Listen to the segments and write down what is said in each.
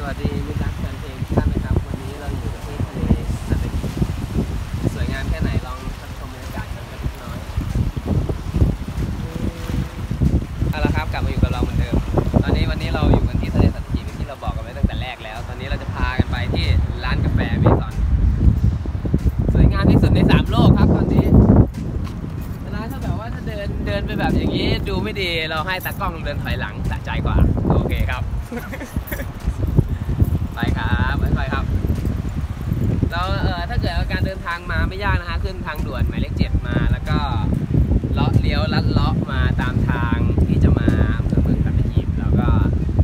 วัสดีมิตรรักแฟนเพลงทุกท่านนะครับวันนี้เราอยู่ที่ทะเลสัตหีบสวยงามแค่ไหนลองชมบรรยากาศกันเล็กน้อยเอาละครับกลับมาอยู่กับเราเหมือนเดิมวันนี้เราอยู่กันที่ทะเลสัตหีบที่เราบอกกันไว้ตั้งแต่แรกแล้วตอนนี้เราจะพากันไปที่ร้านกาแฟเมซอนสวยงามที่สุดใน3โลกครับตอนนี้นะถ้าแบบว่าถ้าเดินไปแบบอย่างนี้ดูไม่ดีเราให้ตากล้องเดินถอยหลังสะใจกว่าโอเคครับไปครับไปครับเราถ้าเกิดการเดินทางมาไม่ยากนะฮะขึ้นทางด่วนหมายเลข7มาแล้วก็เลาะเลี้ยวลัดเลาะมาตามทางที่จะมาอำเภอเมืองสัตหีบแล้วก็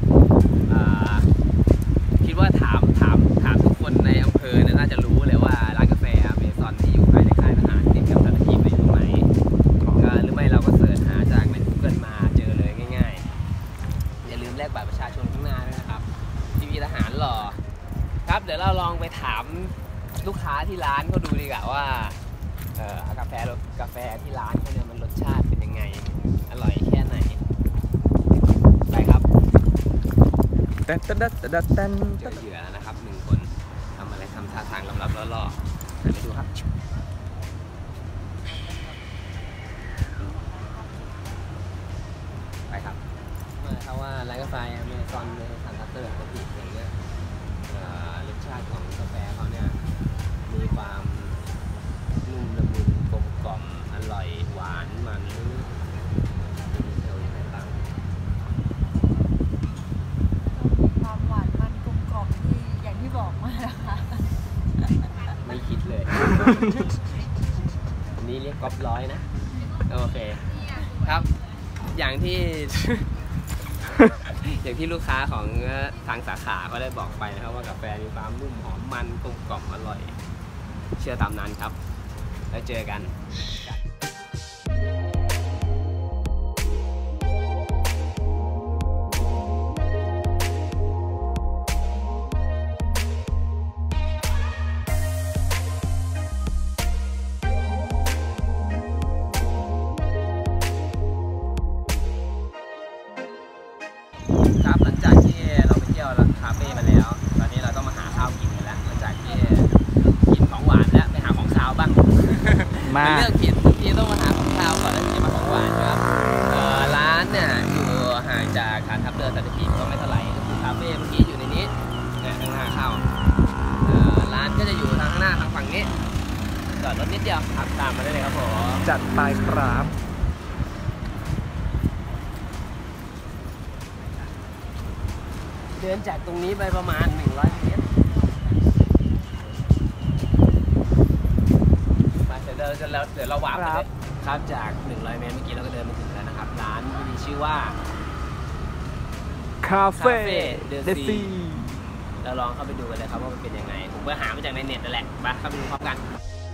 คิดว่าถามทุกคนในอำเภอน่าจะรู้เลยว่าร้านกาแฟเมซอนที่อยู่ภายในค่ายทหารติดกับสัตหีบอยู่ตรงไหนหรือไม่เราก็เสิร์ชหาจากใน Google มาเจอเลยง่ายๆอย่าลืมแลกบัตรประชาชนข้างหน้าด้วยนะครับพี่ทหารหล่อครับเดี๋ยวเราลองไปถามลูกค้าที่ร้านเขาดูดีกว่าว่ากาแฟที่ร้านเขาเนี่ยมันรสชาติเป็นยังไงอร่อยแค่ไหนไปครับเจอเหยื่อแล้วนะครับ1คนทำอะไรทำท่าทางลับๆล่อๆไปดูครับไปครับเขาว่าร้านกาแฟเมซอนในซันทัตเตอร์ก็ติดอย่างเงี้ยรสชาติของกาแฟเขาเนี่ยมีความนุ่มละมุนกลมกล่อมอร่อยหวานมันมีเทลยังไงบ้างความหวานมันกลมกล่อมที่อย่างที่บอกมานะคะไม่คิดเลยอันนี้เรียกก๊อปร้อยนะโอเคครับอย่างที่ลูกค้าของทางสาขาก็ได้บอกไปนะครับว่ากาแฟมีความนุ่มหอมมันกลมกล่อมอร่อยเชื่อตามนั้นครับแล้วเจอกันครับหลังจากที่เราไปเที่ยวคาเฟ่มาแล้วตอนนี้เราต้องมาหาข้าวกินกันแล้วหลังจากที่กินของหวานแล้วไปหาของคาวบ้างเป็นเรื่องผิดที่ต้องมาหาของคาวก่อนแล้วจะมาของหวานครับร้านเนี่ยอยู่ห่างจากฐานทัพเรือสัตหีบก็ไม่เท่าไหร่ก็คือคาเฟ่เมื่อกี้อยู่ในนี้เนี่ยข้างหน้าเข้าร้านก็จะอยู่ทางข้างหน้าทางฝั่งนี้จอดรถนิดเดียวขับตามมาได้เลยครับผมจัดไปครับเดินจากตรงนี้ไปประมาณ100 เมตรมาเดี๋ยวเราวาร์ปไปเลยครับจาก100 เมตรเมื่อกี้เราก็เดินมาถึงแล้วนะครับร้านมีชื่อว่าคาเฟ่เดซีเราลองเข้าไปดูกันเลยครับว่ามันเป็นยังไงผมก็หามาจากในเน็ตนั่นแหละไปเข้าไปดูพร้อมกัน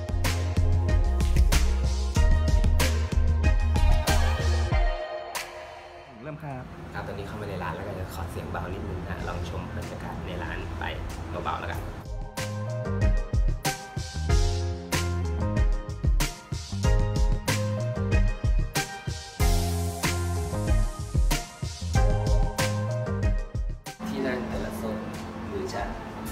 เริ่มครับตอนนี้เข้ามาในร้านแล้วก็จะขอเสียงเบานิดนึงนะลองชมบรรยากาศในร้านไปเบาๆแล้วกันที่นั่งแต่ละโซนหรือจะ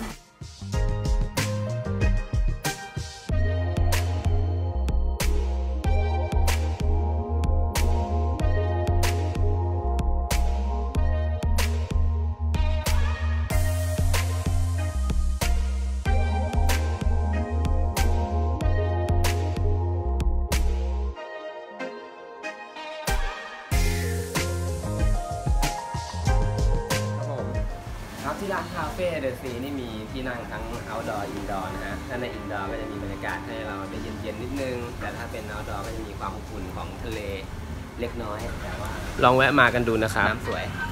ที่ร้านคาเฟ่เดอะซีนี่มีที่นั่งทั้ง outdoor indoor นะฮะถ้าใน indoor ก็จะมีบรรยากาศให้เราได้เย็นๆนิดนึงแต่ถ้าเป็น outdoor ก็จะมีความอุ่นของทะเลเล็กน้อยแต่ว่าลองแวะมากันดูนะครับน้ำสวย